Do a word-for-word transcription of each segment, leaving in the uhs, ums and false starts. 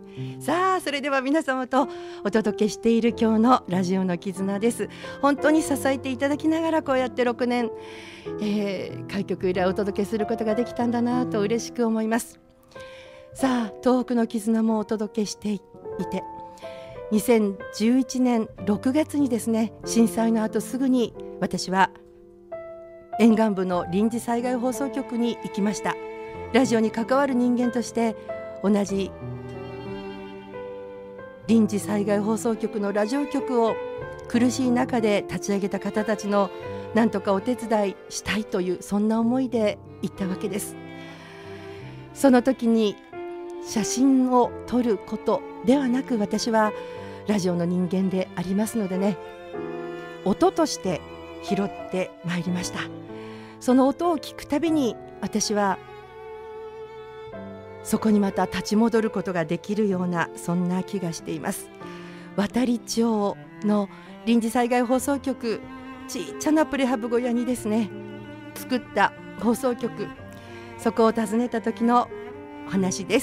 さあ、それでは皆様とお届けしている今日のラジオの絆です。本当に支えていただきながらこうやってろくねん、えー、開局以来お届けすることができたんだなと嬉しく思います。さあ、東北の絆もお届けしていて、にせんじゅういちねんろくがつにですね、震災の後すぐに私は沿岸部の臨時災害放送局に行きました。ラジオに関わる人間として同じ臨時災害放送局のラジオ局を苦しい中で立ち上げた方たちのなんとかお手伝いしたいという、そんな思いで行ったわけです。その時に写真を撮ることではなく、私はラジオの人間でありますのでね、音として拾ってまいりました。その音を聞くたびに私はそこにまた立ち戻ることができるような、そんな気がしています。渡町の臨時災害放送局、ちっちゃなプレハブ小屋にですね作った放送局、そこを訪ねた時のお話です。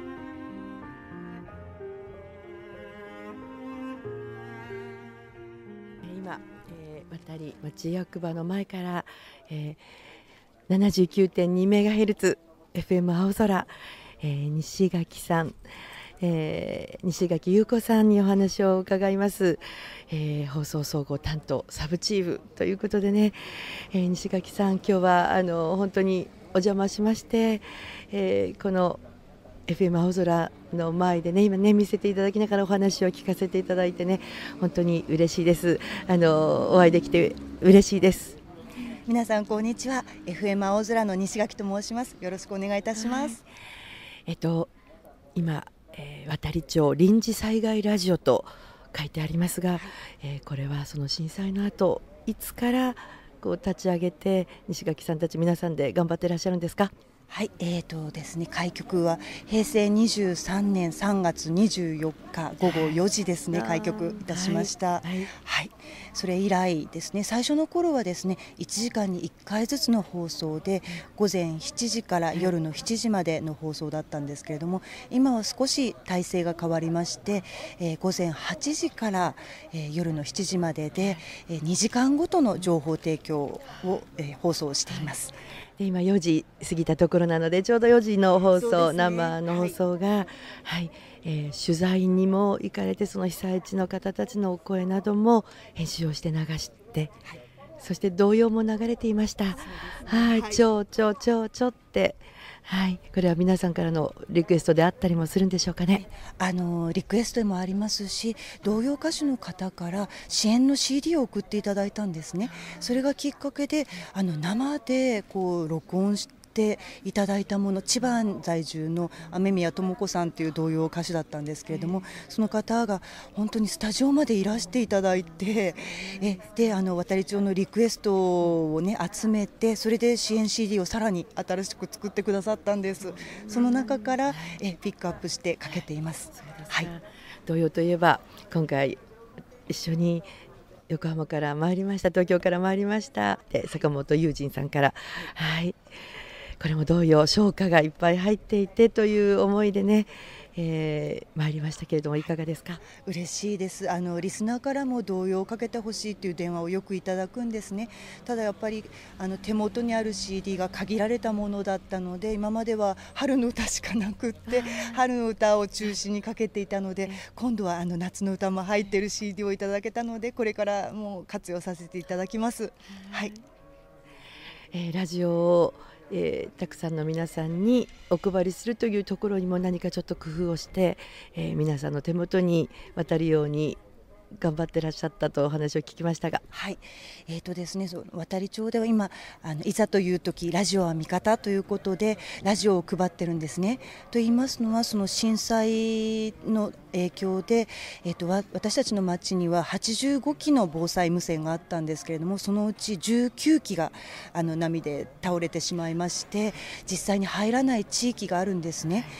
今、えー、渡町役場の前から、えー、ななじゅうきゅうてんにメガヘルツエフエム 青空、えー、西垣さん、えー、西垣優子さんにお話を伺います。えー、放送総合担当サブチームということでね、えー、西垣さん、今日はあの本当にお邪魔しまして、えー、この エフエム 青空の前でね、今ね見せていただきながらお話を聞かせていただいてね、本当に嬉しいです。あのお会いできて嬉しいです。 皆さんこんにちは。 エフエム 青空の西垣と申します。よろしくお願いいたします。 はい、えっと今、えー、渡町臨時災害ラジオと書いてありますが、はい、えー、これはその震災の後いつからこう立ち上げて西垣さんたち皆さんで頑張っていらっしゃるんですか？ はい、えーとですね、開局はへいせいにじゅうさんねんさんがつにじゅうよっかごごよじですね、開局いたしました。はい、はいはい、それ以来ですね、最初の頃はですねいちじかんにいっかいずつの放送でごぜんしちじから夜のしちじまでの放送だったんですけれども、今は少し体制が変わりまして、えー、ごぜんはちじから、えー、夜のしちじまでで、えー、にじかんごとの情報提供を、えー、放送しています。 で今よじ過ぎたところなので、ちょうどよじの放送、ね、生の放送が、はいはい、えー、取材にも行かれて、その被災地の方たちのお声なども編集をして流して、はい、そして童謡も流れていました。はい、ちょうちょちょちょって、はい、これは皆さんからのリクエストであったりもするんでしょうかね。 はい、あのリクエストもありますし、童謡歌手の方から支援の シーディー を送っていただいたんですね。それがきっかけであの生でこう録音してていただいたもの、千葉在住の雨宮智子さんという童謡歌手だったんですけれども、その方が本当にスタジオまでいらしていただいて、えであの渡町のリクエストを、ね、集めて、それで支援 シーディー をさらに新しく作ってくださったんです。その中からえピックアップしてかけています。 はい、童謡といえば今回一緒に横浜から参りました、東京から参りましたで坂本雄人さんから、はい、これも同様唱歌がいっぱい入っていてという思いでね、えー、参りましたけれども、いかがですか？ 嬉しいです。あのリスナーからも童謡をかけてほしいという電話をよくいただくんですね。ただやっぱりあの手元にある シーディー が限られたものだったので、今までは春の歌しかなくって春の歌を中心にかけていたので、今度はあの夏の歌も入っている シーディー をいただけたので、これからもう活用させていただきます。はい、 えー、ラジオをえー、たくさんの皆さんにお配りするというところにも何かちょっと工夫をして、えー、皆さんの手元に渡るように頑張ってらっしゃったとお話を聞きましたが、 はい、えーとですね、そう渡町では今あのいざという時ラジオは味方ということでラジオを配ってるんですね。と言いますのは、その震災の影響で、えーと私たちの町にははちじゅうごきの防災無線があったんですけれども、そのうちじゅうきゅうきがあの波で倒れてしまいまして、実際に入らない地域があるんですね。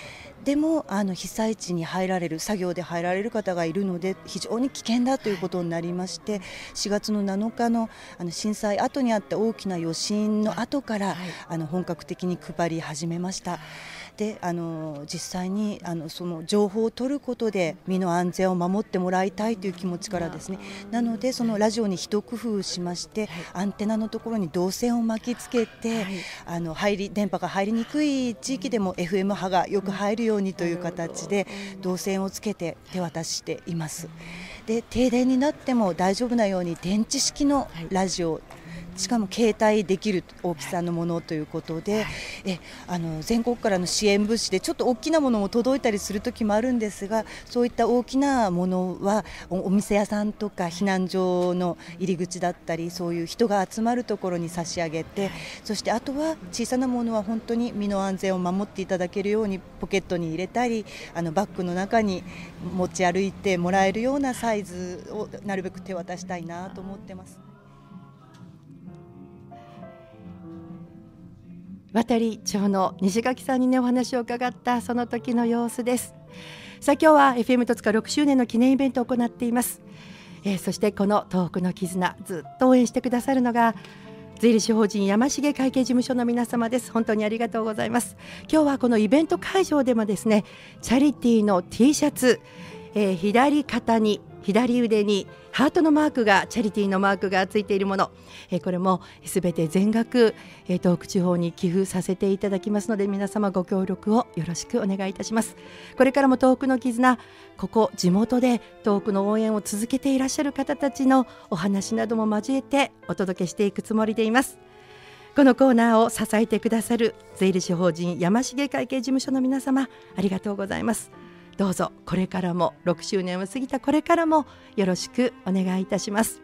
でもあの被災地に入られる作業で入られる方がいるので非常に危険だということになりまして、しがつのなのかのあの震災後にあった大きな余震の後から、はい、あの本格的に配り始めました。であの実際にあのその情報を取ることで身の安全を守ってもらいたいという気持ちからですね、なのでそのラジオに一工夫しまして、アンテナのところに導線を巻きつけて、あの入り電波が入りにくい地域でも エフエム 波がよく入るようにという形で導線をつけて手渡ししています。で停電になっても大丈夫なように電池式のラジオ、しかも携帯できる大きさのものということで、えあの全国からの支援物資でちょっと大きなものも届いたりする時もあるんですが、そういった大きなものは お, お店屋さんとか避難所の入り口だったり、そういう人が集まるところに差し上げて、そしてあとは小さなものは本当に身の安全を守っていただけるようにポケットに入れたり、あのバッグの中に持ち歩いてもらえるようなサイズをなるべく手渡したいなと思ってます。 渡町の西垣さんにねお話を伺ったその時の様子です。さあ今日は エフエム 戸塚ろくしゅうねんの記念イベントを行っています、えー、そしてこの東北の絆ずっと応援してくださるのが税理士法人山重会計事務所の皆様です。本当にありがとうございます。今日はこのイベント会場でもですね、チャリティーの T シャツ、えー、左肩に左腕にハートのマークがチャリティーのマークがついているもの、えー、これもすべて全額、えー、東北地方に寄付させていただきますので、皆様ご協力をよろしくお願いいたします。これからも東北の絆、ここ地元で東北の応援を続けていらっしゃる方たちのお話なども交えてお届けしていくつもりでいます。このコーナーを支えてくださる税理士法人山重会計事務所の皆様、ありがとうございます。どうぞこれからもろくしゅうねんを過ぎたこれからもよろしくお願いいたします。